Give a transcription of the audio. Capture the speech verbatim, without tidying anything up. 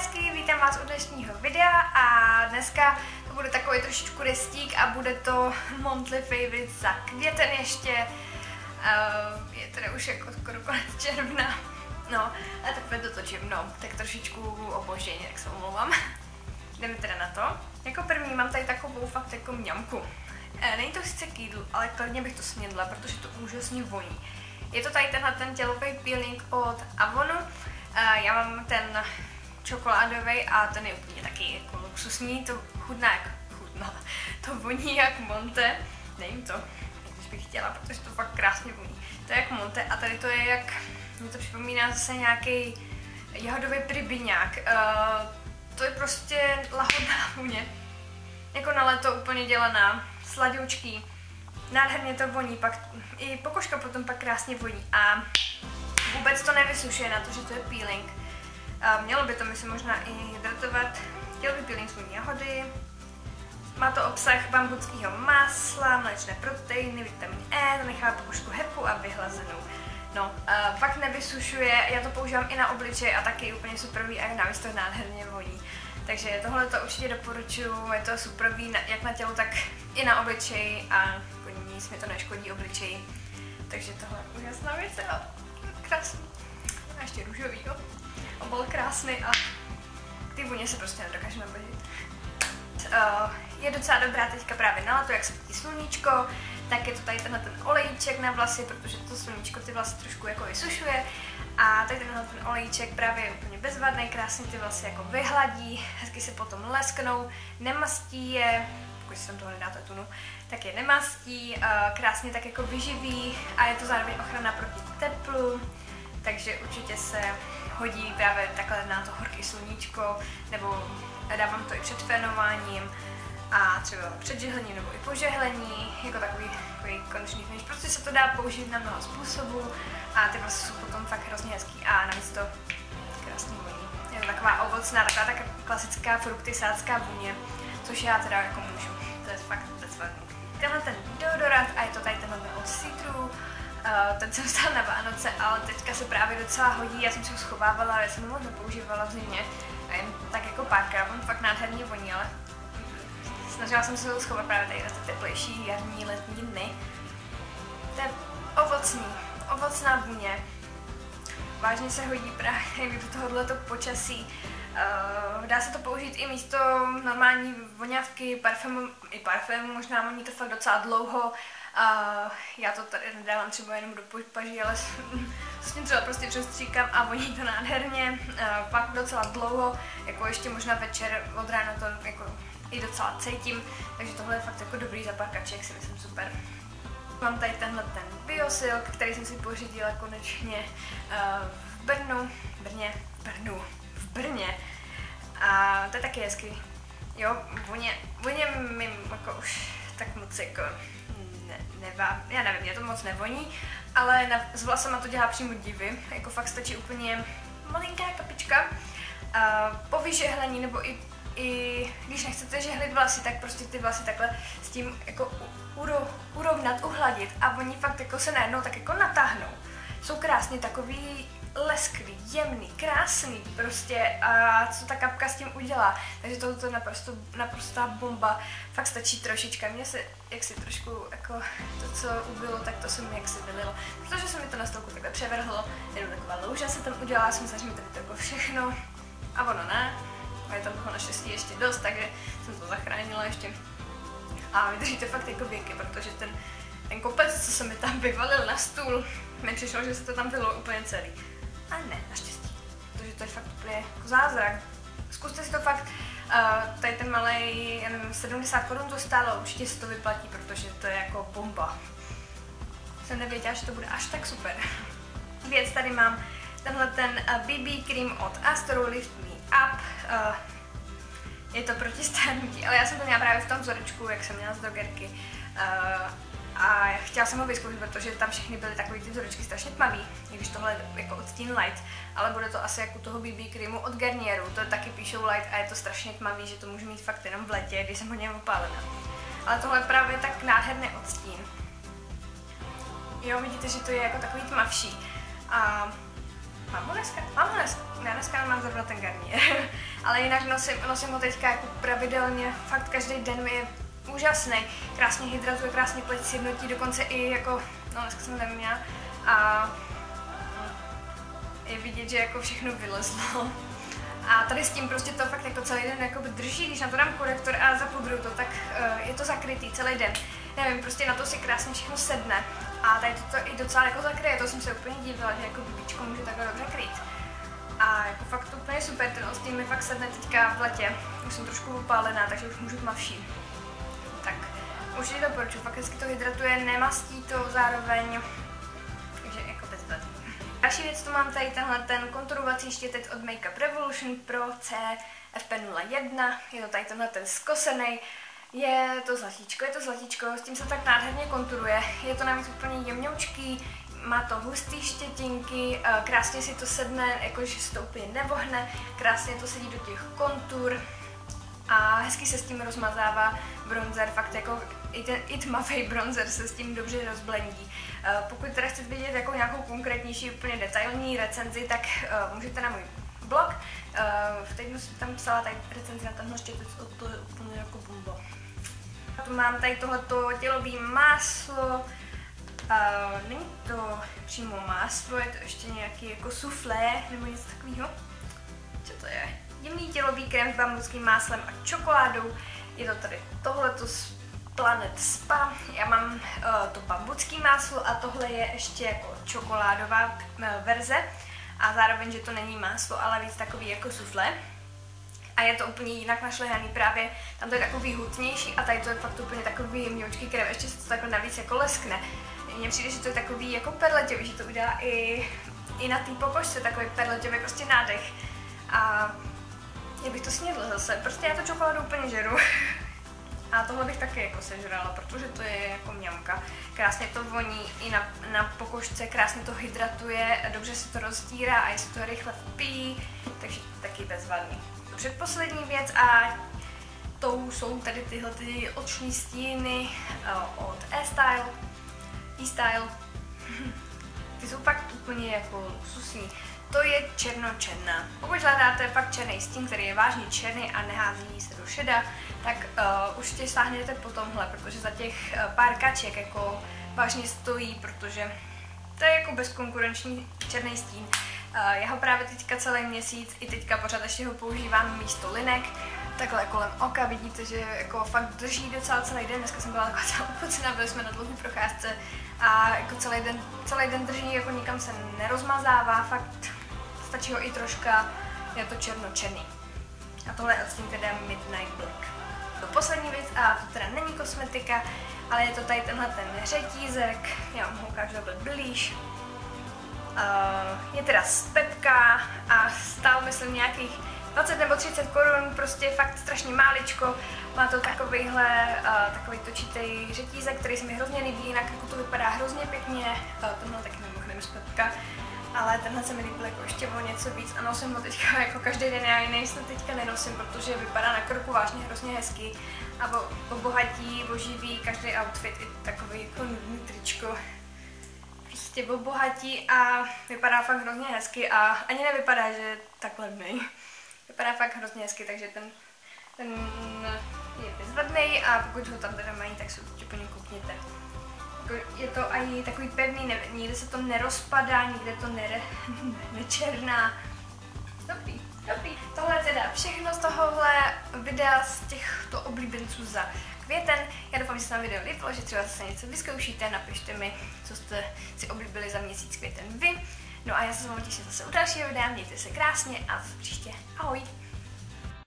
hezky, vítám vás u dnešního videa a dneska to bude takový trošičku restík a bude to Monthly Favorite za květen ještě. Uh, je teda už jako skoro konec června, no, ale takhle to točím, no, tak trošičku obožděně, tak se omlouvám. Jdeme teda na to. Jako první mám tady takovou fakt jako mňamku. E, není to sice k jídlu, ale klidně bych to snědla, protože to úžasně voní. Je to tady tenhle ten tělový peeling od Avonu. E, já mám ten čokoládový a ten je úplně taky jako luxusní, to chutná jak chutná. To voní jak Monte, nevím to, když bych chtěla, protože to fakt krásně voní. To je jak Monte a tady to je jak, mě to připomíná zase nějaký jahodový pribiňák. E, to je prostě lahodná vůně. Jako na léto úplně dělaná, sladoučký, nádherně to voní, pak i pokožka potom pak krásně voní a vůbec to nevysušuje na to, že to je peeling. A mělo by to myslím možná i hydratovat. Tělový peeling z voní jahody, má to obsah bambuckého másla, mléčné proteiny, vitamin E, to nechá pokožku hebkou a vyhlazenou. No, uh, fakt nevysušuje, já to používám i na obličej a taky úplně superový a navíc to nádherně voní. Takže tohle to určitě doporučuji, je to superový jak na tělo, tak i na obličej a nic mi to neškodí obličeji. Takže tohle je úžasná věc a krásný. A ještě růžový, jo. Obal krásný a ty vůně se prostě nedokážu nabadit. Uh, je docela dobrá teďka právě na léto, jak se svítí sluníčko, tak je to tady tenhle ten olejček na vlasy, protože to sluníčko ty vlasy trošku jako vysušuje. A tady tenhle ten olejček právě je úplně bezvadný, krásně ty vlasy jako vyhladí, hezky se potom lesknou, nemastí je, pokud si tam toho nedáte tunu, tak je nemastí, krásně tak jako vyživí a je to zároveň ochrana proti teplu, takže určitě se hodí právě takhle na to horké sluníčko, nebo dávám to i před fénováním a třeba před žehlením nebo i po žehlení, jako takový, takový konečný finish. Prostě se to dá použít na mnoho způsobů a ty vlasy jsou potom fakt hrozně hezký a navíc to krásně voní. Je to taková ovocná, taková tak klasická fruktisácká vůně, což já teda jako můžu. To je fakt bezvadný. Tenhle ten deodorant a je to tady tenhle od Citru. Uh, ten jsem dostala na Vánoce, ale teďka se právě docela hodí, já jsem si ho schovávala, já jsem ho moc nepoužívala v zimě. A jen tak jako párkrát, on fakt nádherně voní, ale snažila jsem se ho schovat právě tady na ty teplejší jarní letní dny. To je ovocný, ovocná vůně. Vážně se hodí právě do tohoto počasí. Uh, dá se to použít i místo normální voňavky, parfému, i parfému, možná voní to fakt docela dlouho. Uh, já to tady nedávám třeba jenom do paží, ale s tím třeba prostě přestříkám a voní to nádherně, uh, pak docela dlouho, jako ještě možná večer od rána to jako i docela cítím, takže tohle je fakt jako dobrý zapárkaček, si myslím super. Mám tady tenhle ten Biosilk, který jsem si pořídila konečně uh, v Brnu, Brně, Brnu, v Brně a to je taky hezký, jo, voně, voně mi jako už tak moc jako ne, nevá, já nevím, mě to moc nevoní, ale na, s vlasama to dělá přímo divy, jako fakt stačí úplně malinká kapička, uh, po vyžehlení nebo i I když nechcete žehlit vlasy, tak prostě ty vlasy takhle s tím jako uro, urovnat, uhladit a oni fakt jako se najednou tak jako natáhnou. Jsou krásně takový lesklý, jemný, krásný prostě a co ta kapka s tím udělá. Takže tohle je naprosto, naprostá bomba. Fakt stačí trošička. Mně se jaksi trošku jako to, co ubylo, tak to se mi jaksi vylilo. Protože se mi to na stolku takhle převrhlo, jenom taková louža se tam udělala, jsem se, že mi tady to jako všechno a ono ne. A je tam toho naštěstí ještě dost, takže jsem to zachránila ještě. A vydrží to fakt jako věky, protože ten, ten kopec, co se mi tam vyvalil na stůl, mi přišlo, že se to tam vylilo úplně celý. A ne, naštěstí. Protože to je fakt úplně jako zázrak. Zkuste si to fakt, uh, tady ten malej, já nevím, sedmdesát korun to stálo, určitě se to vyplatí, protože to je jako bomba. Jsem nevěděla, že to bude až tak super. Věc tady mám tenhle ten B B cream od Astoru Lift Me Up. Uh, je to proti stárnutí, ale já jsem to měla právě v tom vzorečku, jak jsem měla z drogerky. Uh, a chtěla jsem ho vyzkoušet, protože tam všechny byly takový ty vzorečky strašně tmavý, i když tohle je jako odstín light, ale bude to asi jako toho B B creamu od Garnieru, to taky píšou light a je to strašně tmavý, že to můžu mít fakt jenom v letě, když jsem hodně opálená. Ale tohle je právě tak nádherný odstín. Jo, vidíte, že to je jako takový tmavší. A Mám ho dneska? Mám ho dneska. Já dneska nemám zrovna ten Garnier. Ale jinak nosím, nosím ho teďka jako pravidelně. Fakt každý den mi je úžasný. Krásně hydratuje, krásně pleť sjednotí, dokonce i jako, no dneska jsem tam měla. A je vidět, že jako všechno vylezlo. A tady s tím prostě to fakt jako celý den jako drží, když na to dám korektor a zapudruju to, tak uh, je to zakrytý celý den. Nevím, prostě na to si krásně všechno sedne. A tady to, to i docela jako zakryje, to jsem se úplně divila, že jako bibičko může takhle dobře krýt. A jako fakt to úplně super, ten ostýn mi fakt sedne teďka v letě. Už jsem trošku upálená, takže už můžu tmavší. Tak, určitě doporučuji, fakt hezky to hydratuje, nemastí to zároveň, takže jako bezvadný. Další věc, tu mám tady tenhle ten konturovací štětec od Makeup Revolution Pro C F P nula jedna, je to tady tenhle ten skosený. Je to zlatíčko, je to zlatíčko, s tím se tak nádherně konturuje, je to navíc úplně jemňoučký, má to hustý štětinky, krásně si to sedne, jakože se to úplně nevohne, krásně to sedí do těch kontur a hezky se s tím rozmazává bronzer, fakt jako i ten i tmavý bronzer se s tím dobře rozblendí. Pokud teda chcete vidět jako nějakou konkrétnější, úplně detailní recenzi, tak můžete na můj blog. V týdnu jsem tam psala tady recenzi na tenhle štětec, to je úplně jako bomba. Tu mám tady tohleto tělový máslo, uh, není to přímo máslo, je to ještě nějaký jako suflé nebo něco takového. Co to je? Jemný tělový krém s bambuckým máslem a čokoládou. Je to tady tohleto z Planet Spa. Já mám uh, to bambucký máslo a tohle je ještě jako čokoládová uh, verze. A zároveň, že to není máslo, ale víc takový jako suflé. A je to úplně jinak našlehaný právě, tam to je takový hutnější a tady to je fakt úplně takový jemňoučký krém, ještě se to takhle navíc jako leskne. Mně přijde, že to je takový jako perletěvý, že to udělá i, i na té pokožce, takový perletěvý prostě nádech. A já bych to snědla zase, prostě já to čokoládu úplně žeru. A tohle bych taky jako sežrala, protože to je jako mňamka. Krásně to voní i na, na pokožce, krásně to hydratuje, dobře se to roztírá a je se to rychle vpíjí, takže taky bezvadný. Předposlední věc a tou jsou tady tyhle ty oční stíny uh, od E-Style. E-Style. Ty jsou fakt úplně jako luxusní. To je černočerná. Pokud hledáte fakt černý stín, který je vážně černý a nehází se do šeda, tak uh, určitě sáhněte po tomhle, protože za těch uh, pár kaček jako vážně stojí, protože to je jako bezkonkurenční černý stín. Uh, já ho právě teďka celý měsíc, i teďka pořád ještě ho používám místo linek, takhle kolem oka, vidíte, že jako fakt drží docela celý den, dneska jsem byla taková celá upocená, byli jsme na dlouhé procházce a jako celý den, celý den drží, jako nikam se nerozmazává, fakt stačí ho i troška, je to černočerný. A tohle je odstín teda Midnight Black. To poslední věc, a to teda není kosmetika, ale je to tady tenhle ten řetízek, já vám ho ukážu takhle blíž. Uh, je teda z Pepka a stál myslím nějakých dvacet nebo třicet korun, prostě fakt strašně máličko. Má to takovýhle, uh, takový točitý řetízek, který se mi hrozně líbí, jinak jako to vypadá hrozně pěkně. Uh, tenhle taky mimochodem z Pepka, ale tenhle se mi líbil jako ještě o něco víc a nosím ho teďka jako každý den, já jiný snad teďka nenosím, protože vypadá na krku vážně hrozně hezky a obohatí, oživí každý outfit, i takový jako nudný tričko. Prostě obohatí a vypadá fakt hrozně hezky a ani nevypadá, že je tak levnej. Vypadá fakt hrozně hezky, takže ten, ten je bezvadný a pokud ho tam teda mají, tak se určitě po něm koukněte. Je to ani takový pevný, ne, nikde se to nerozpadá, nikde to nere, nečerná. Dobrý, dobrý. Tohle je teda všechno z tohohle videa z těchto oblíbenců za květen. Já doufám, že se vám video líbilo, že třeba zase něco vyzkoušíte, napište mi, co jste si oblíbili za měsíc květen vy. No a já se s vámi těším zase u dalšího videa, mějte se krásně a příště ahoj!